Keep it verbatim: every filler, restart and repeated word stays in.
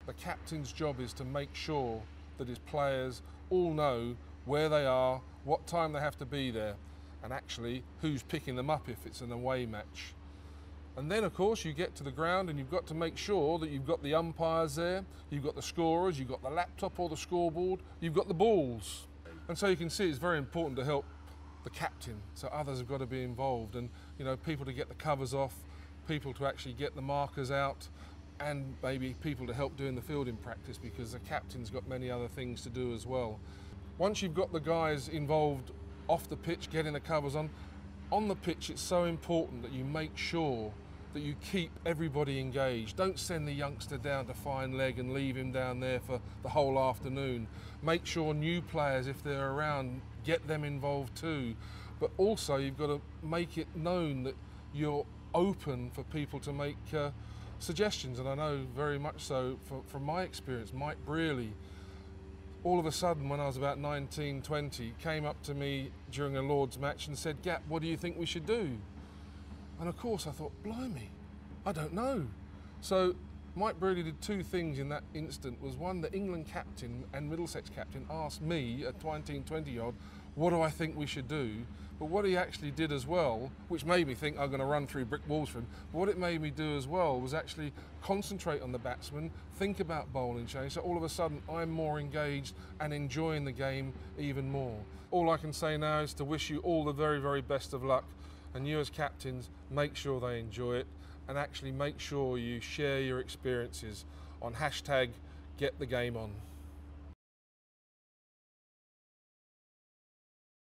the captain's job is to make sure that his players all know where they are, what time they have to be there, and actually who's picking them up if it's an away match. And then of course you get to the ground and you've got to make sure that you've got the umpires there, you've got the scorers, you've got the laptop or the scoreboard, you've got the balls. And so you can see it's very important to help the captain, so others have got to be involved, and you know, people to get the covers off, people to actually get the markers out, and maybe people to help doing the fielding practice, because the captain's got many other things to do as well. Once you've got the guys involved off the pitch, getting the covers on, on the pitch it's so important that you make sure that you keep everybody engaged. Don't send the youngster down to find leg and leave him down there for the whole afternoon. Make sure new players, if they're around, get them involved too. But also you've got to make it known that you're open for people to make uh, suggestions. And I know very much so from, from my experience, Mike Brearley, all of a sudden when I was about nineteen, twenty, came up to me during a Lord's match and said, "Gap, what do you think we should do?" And of course I thought, blimey, I don't know. So Mike Brearley did two things in that instant. Was one, the England captain and Middlesex captain asked me, a nineteen, twenty odd, what do I think we should do? But what he actually did as well, which made me think I'm going to run through brick walls for him, but what it made me do as well was actually concentrate on the batsman, think about bowling change, so all of a sudden I'm more engaged and enjoying the game even more. All I can say now is to wish you all the very, very best of luck, and you as captains, make sure they enjoy it, and actually make sure you share your experiences on hashtag Get the Game On.